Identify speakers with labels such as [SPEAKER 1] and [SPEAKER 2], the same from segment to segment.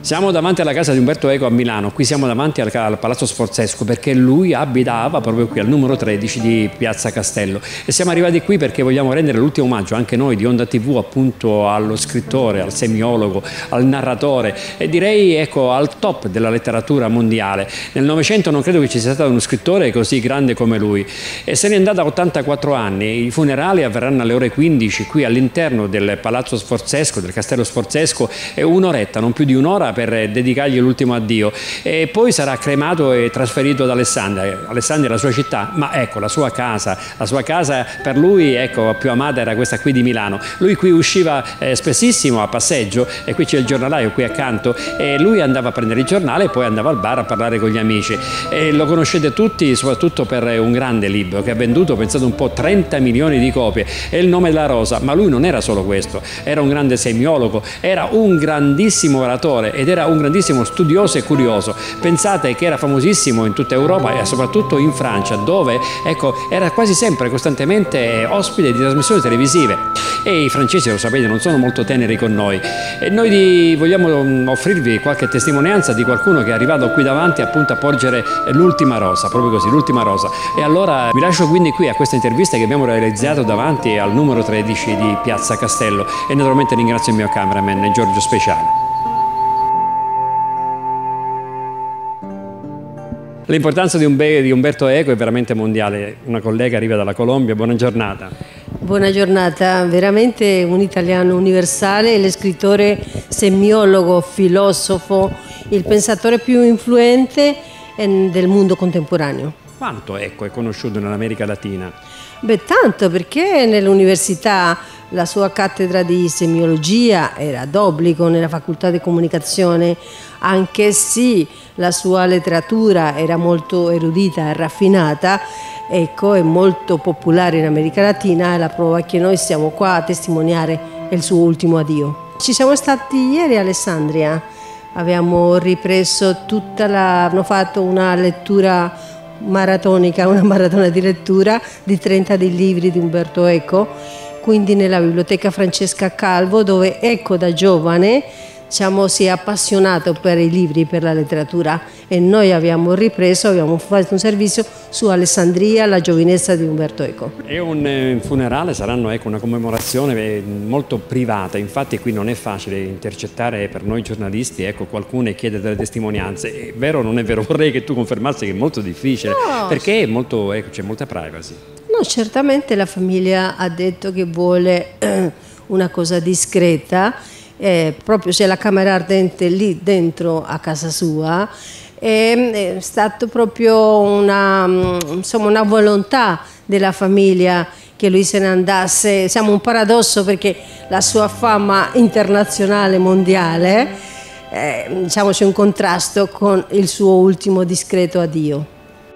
[SPEAKER 1] Siamo davanti alla casa di Umberto Eco a Milano, qui siamo davanti al Palazzo Sforzesco perché lui abitava proprio qui al numero 13 di Piazza Castello e siamo arrivati qui perché vogliamo rendere l'ultimo omaggio anche noi di Onda TV appunto allo scrittore, al semiologo, al narratore e direi ecco al top della letteratura mondiale. Nel Novecento non credo che ci sia stato uno scrittore così grande come lui e se n'è andato a 84 anni, i funerali avverranno alle ore 15 qui all'interno del Palazzo Sforzesco, del Castello Sforzesco e un'oretta, non più di un'ora per dedicargli l'ultimo addio e poi sarà cremato e trasferito ad Alessandria. Alessandria è la sua città, ma ecco la sua casa per lui ecco più amata era questa qui di Milano. Lui qui usciva spessissimo a passeggio e qui c'è il giornalaio qui accanto e lui andava a prendere il giornale e poi andava al bar a parlare con gli amici e lo conoscete tutti soprattutto per un grande libro che ha venduto, pensate un po', 30 milioni di copie, è Il nome della rosa, ma lui non era solo questo, era un grande semiologo, era un grandissimo oratore ed era un grandissimo studioso e curioso. Pensate che era famosissimo in tutta Europa e soprattutto in Francia, dove ecco, era quasi sempre costantemente ospite di trasmissioni televisive e i francesi, lo sapete, non sono molto teneri con noi e noi vogliamo offrirvi qualche testimonianza di qualcuno che è arrivato qui davanti appunto a porgere l'ultima rosa, proprio così, l'ultima rosa. E allora vi lascio quindi qui a questa intervista che abbiamo realizzato davanti al numero 13 di Piazza Castello e naturalmente ringrazio il mio cameraman Giorgio Speciale. L'importanza di Umberto Eco è veramente mondiale. Una collega arriva dalla Colombia, buona giornata.
[SPEAKER 2] Buona giornata, veramente un italiano universale, lo scrittore semiologo, filosofo, il pensatore più influente del mondo contemporaneo.
[SPEAKER 1] Quanto Eco è conosciuto nell'America Latina?
[SPEAKER 2] Beh, tanto perché nell'università la sua cattedra di semiologia era d'obbligo nella facoltà di comunicazione, anche se la sua letteratura era molto erudita e raffinata, ecco, è molto popolare in America Latina e la prova è che noi siamo qua a testimoniare il suo ultimo addio. Ci siamo stati ieri a Alessandria, abbiamo ripreso hanno fatto una lettura maratonica, una maratona di lettura di 30 dei libri di Umberto Eco, quindi nella biblioteca Francesca Calvo, dove Eco da giovane si è appassionato per i libri, per la letteratura e noi abbiamo fatto un servizio su Alessandria, la giovinezza di Umberto Eco.
[SPEAKER 1] È un funerale, saranno ecco, una commemorazione molto privata, infatti qui non è facile intercettare per noi giornalisti ecco, qualcuno e chiedere delle testimonianze, è vero o non è vero? Vorrei che tu confermassi che è molto difficile, no, perché ecco, c'è molta privacy.
[SPEAKER 2] No, certamente la famiglia ha detto che vuole una cosa discreta, proprio c'è la camera ardente lì dentro a casa sua, è stato proprio una volontà della famiglia che lui se ne andasse. Siamo un paradosso perché la sua fama internazionale mondiale, c'è un contrasto con il suo ultimo discreto addio.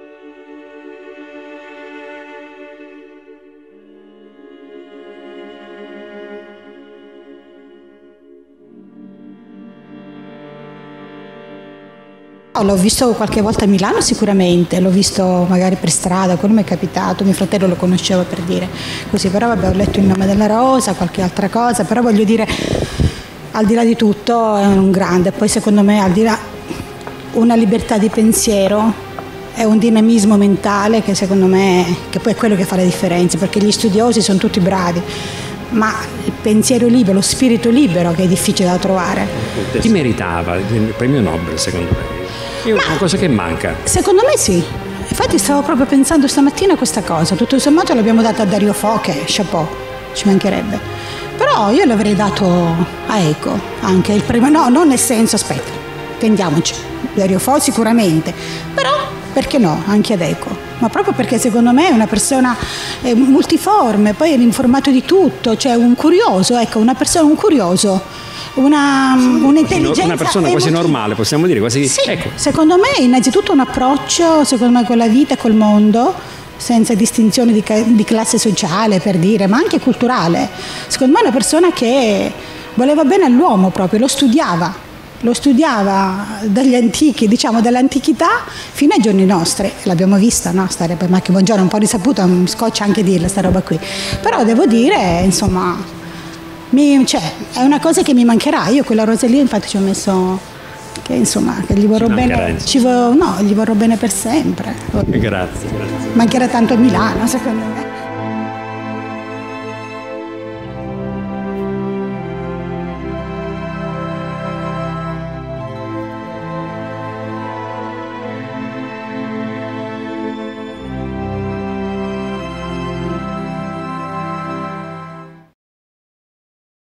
[SPEAKER 3] L'ho visto qualche volta a Milano sicuramente, l'ho visto magari per strada, quello mi è capitato, mio fratello lo conosceva per dire così, però vabbè ho letto Il nome della rosa, qualche altra cosa, però voglio dire al di là di tutto è un grande, poi secondo me al di là una libertà di pensiero è un dinamismo mentale che secondo me che poi è quello che fa la differenza, perché gli studiosi sono tutti bravi, ma il pensiero libero, lo spirito libero che è difficile da trovare.
[SPEAKER 1] Chi meritava il premio Nobel secondo me? È una cosa che manca.
[SPEAKER 3] Secondo me sì. Infatti stavo proprio pensando stamattina a questa cosa. Tutto sommato l'abbiamo data a Dario Fo, che chapeau, ci mancherebbe. Però io l'avrei dato a Eco, anche il premio. No, non nel senso, aspetta, tendiamoci. Dario Fo sicuramente, però perché no, anche ad Eco. Ma proprio perché secondo me è una persona multiforme, poi è informato di tutto, cioè un curioso, ecco, un curioso. Un'intelligenza,
[SPEAKER 1] una persona quasi normale, possiamo dire quasi,
[SPEAKER 3] sì,
[SPEAKER 1] ecco.
[SPEAKER 3] Secondo me innanzitutto un approccio secondo me con la vita e col mondo senza distinzione di classe sociale per dire, ma anche culturale. Secondo me è una persona che voleva bene all'uomo proprio, lo studiava dagli antichi, diciamo dall'antichità fino ai giorni nostri, l'abbiamo vista, no? Stare per Macchia Buongiorno, un po' risaputa, scoccia anche dirla sta roba qui, però devo dire insomma è una cosa che mi mancherà. Io quella rosa lì infatti ci ho messo che insomma che gli vorrò bene, no, gli vorrò bene per sempre.
[SPEAKER 1] Grazie.
[SPEAKER 3] Mancherà tanto a Milano, secondo me.